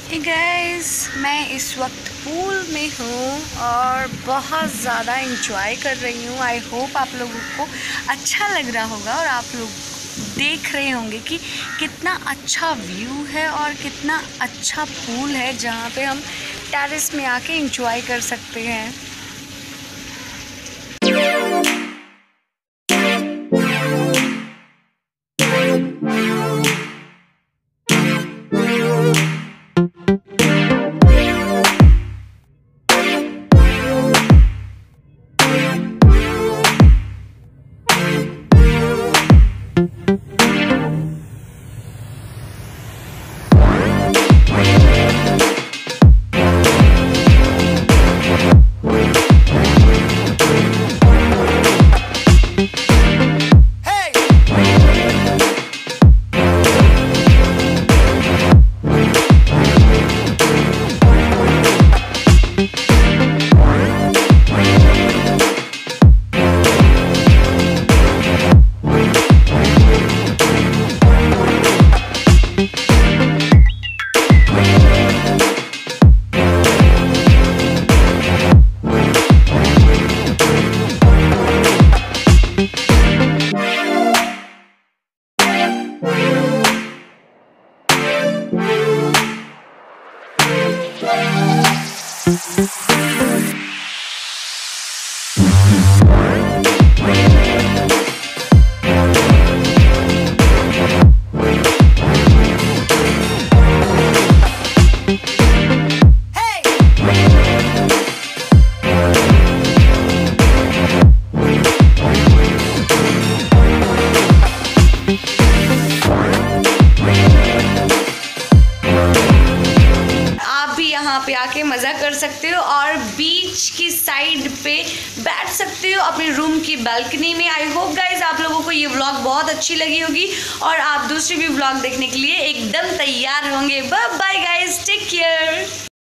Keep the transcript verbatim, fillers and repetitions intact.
Hey guys, मैं इस वक्त पूल में हूँ और बहुत ज़्यादा इंजॉय कर रही हूँ। आई होप आप लोगों को अच्छा लग रहा होगा और आप लोग देख रहे होंगे कि कितना अच्छा व्यू है और कितना अच्छा पूल है जहाँ पे हम टेरेस में आके इंजॉय कर सकते हैं। यहाँ पे आके मज़ा कर सकते हो और बीच की साइड पे बैठ सकते हो अपने रूम की बालकनी में। आई होप गाइज आप लोगों को ये व्लॉग बहुत अच्छी लगी होगी और आप दूसरी भी व्लॉग देखने के लिए एकदम तैयार होंगे। Bye bye guys, take care.